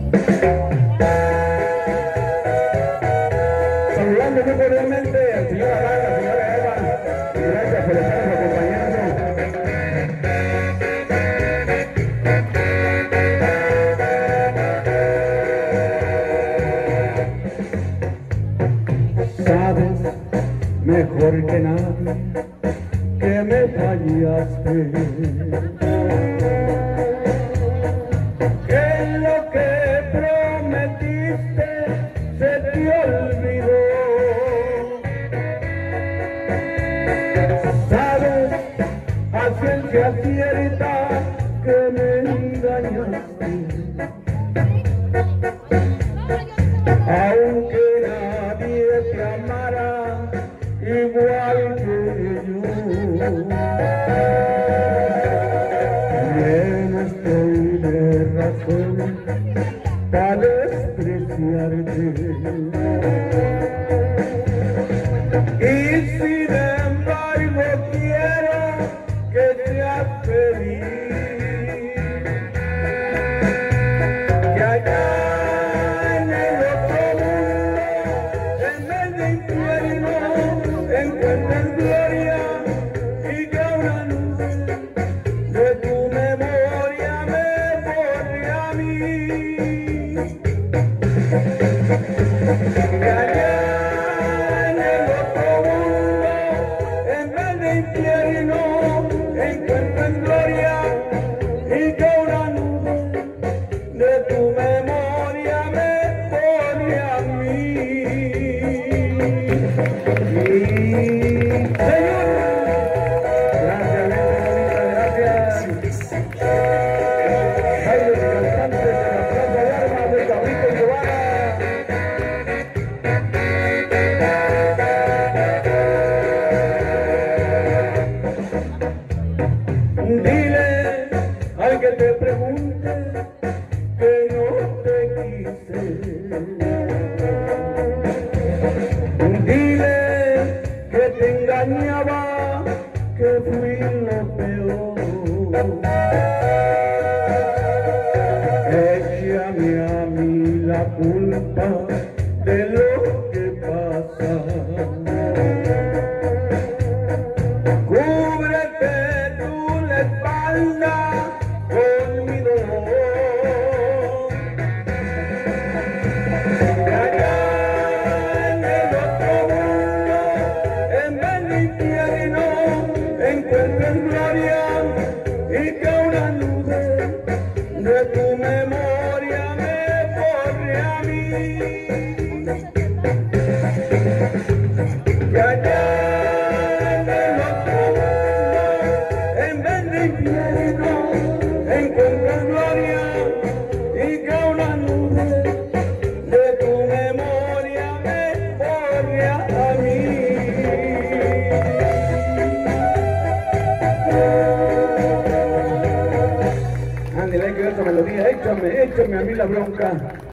Saludando muy cordialmente al señor Adán, a la señora Eva, y gracias por estarnos acompañando. Sabes mejor que nadie que me fallaste, que lo que prometiste se te olvidó. Sabes a ciencia cierta que me engañaste, aunque nadie te amara igual que yo. Bien estoy de razón para despreciarte, y sin embargo quiero que seas feliz, que allá en el otro mundo, en vez de infierno, encuentres gloria, y que una nube de tu memoria me borre a mí. Que allá en el otro mundo, en vez de infierno, encuentres gloria, y que una nube de tu memoria me borre a mí. Señor, gracias, gracias. Bailes y cantantes de la Plaza de Armas de Cabrito Guevara. Dile al que te pregunte que no te quise. Dile que te engañaba, que fui lo peor. Échame a mí la culpa de lo que pasa. Cúbrete tú la espalda con mi dolor. Que allá en el otro mundo, en vez de infierno, encuentres gloria, y que una nube de tu memoria me borre a mí. Que allá en el otro mundo, en vez de infierno, encuentres gloria, y que una nube de tu memoria me borre a mí. Ándale, hay que ver esta melodía, échame a mí la bronca.